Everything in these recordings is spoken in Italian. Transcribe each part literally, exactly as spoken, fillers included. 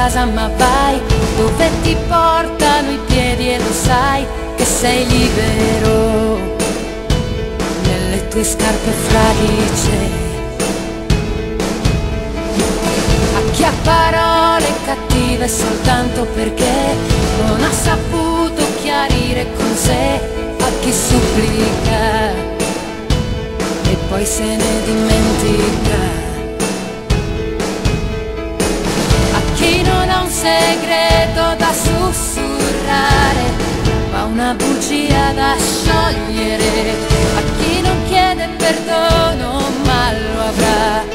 casa, ma vai dove ti portano i piedi e lo sai che sei libero nelle tue scarpe fradice. A chi ha parole cattive soltanto perché non ha saputo chiarire con sé, a chi supplica e poi se ne dimentica, a chi non ha un segreto da sussurrare ma una bugia da sciogliere, a chi non chiede perdono ma lo avrà.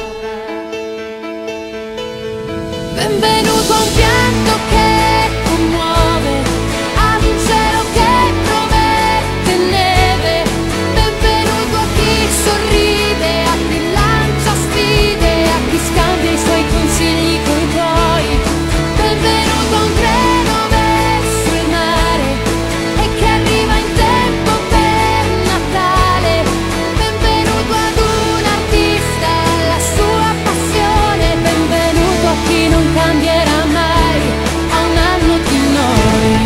Benvenuto a un pianto che commuove, ad un cielo che promette neve. Benvenuto a chi sorride, a chi lancia sfide, a chi scambia i suoi consigli coi tuoi. Benvenuto a un treno verso il mare e che arriva in tempo per Natale. Benvenuto ad un artista, alla sua passione. Benvenuto a chi non cambierà mai, a un anno di noi.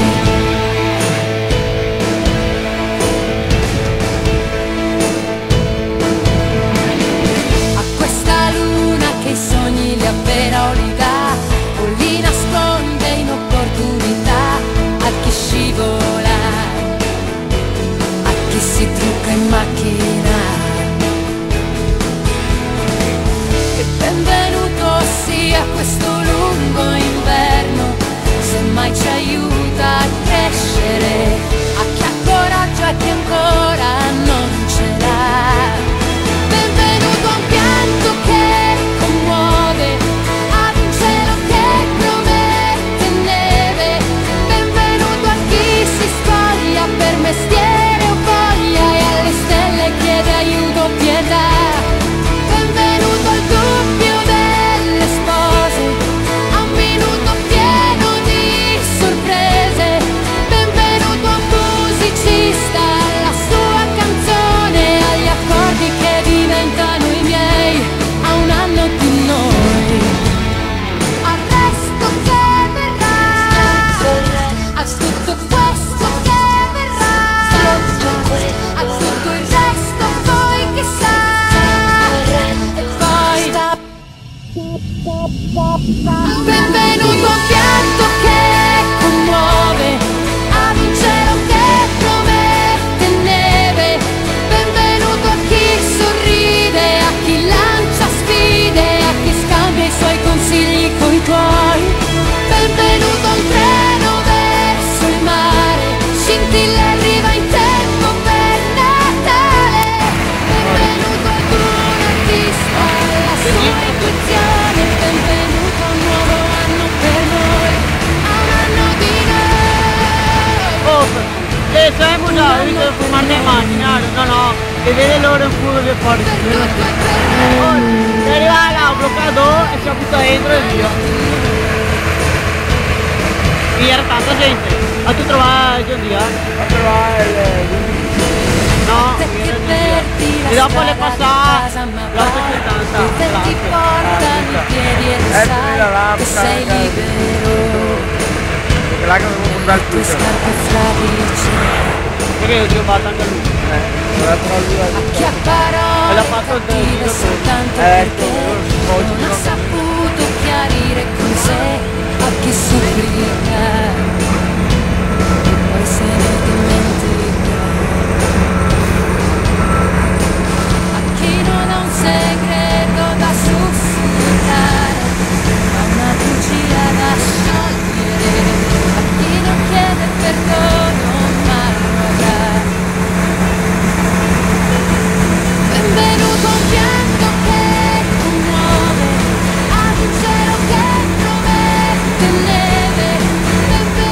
A questa luna che i sogni li avvera o li dà o li nasconde in opportunità, a chi scivola, a chi si trucca in macchina. E benvenuto sia questo lungo inverno, se mai ci aiuta a crescere, a chi ha coraggio e chi ancora non ce l'ha. Benvenuto a un pianto che commuove, ad un cielo che promette neve. Benvenuto a chi si spoglia per mestiere o voglia e alle stelle chiede aiuto o pietà. Benvenuto al dubbio delle spose, a un minuto pieno di sorprese. Benvenuto a un musicista, alla sua canzone, agli accordi che diventano i miei, a un anno di noi. Al resto che verrà, a tutto questo che verrà, a tutto il resto poi chissà. E poi benvenuto a un pianto che commuove, ad un cielo che promette neve. Benvenuto a chi sorride, a chi lancia sfide, a chi scambia i suoi consigli coi tuoi. Benvenuto a un treno verso il mare, scintilla e arriva in tempo per Natale. Benvenuto ad un artista, alla sua intuizione. Benvenuto a un nuovo anno per noi, a un anno di noi. Oh, se siamo già, io devo fumare le macchine, no no, e vede loro un culo che fuori. Si arriva là, ho bloccato e si è buttato dentro e via. Qui era tanta gente, ma tu trovavi John Dia? A trovare il... No, Te qui che era perdi niente. la E dopo le strada di passava casa, ma l'otto vai settanta. dove ti portano i piedi e lo Eh, sai quella là, che sei quella- libero Perché là che avevo un bel nelle tue Twitter. scarpe fradice. Perché io ti ho fatto anche lui. Eh, l'ho trovato lui A chi ha E l'ha parole fatto il cattive giro soltanto Ecco, perché oggi non ha non- saputo chiarire con sé, a chi supplica e poi se ne dimentica, a chi non ha un segreto da sussurrare ma una bugia da sciogliere, a chi non chiede perdono ma lo avrà. Benvenuto a un pianto che commuove, ad un cielo che promette neve. Benvenuto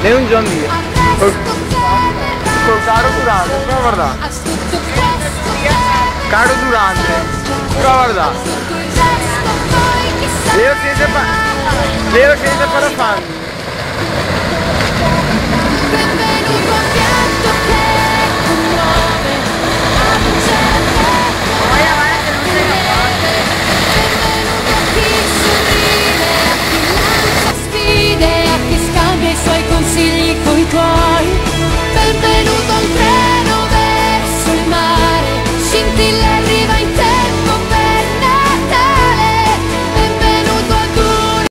Lei è un John Deere. Col, col caro durante, prova a guardare. Caro durante, prova a guardare. Leo senza pa- Leo senza parafanghi.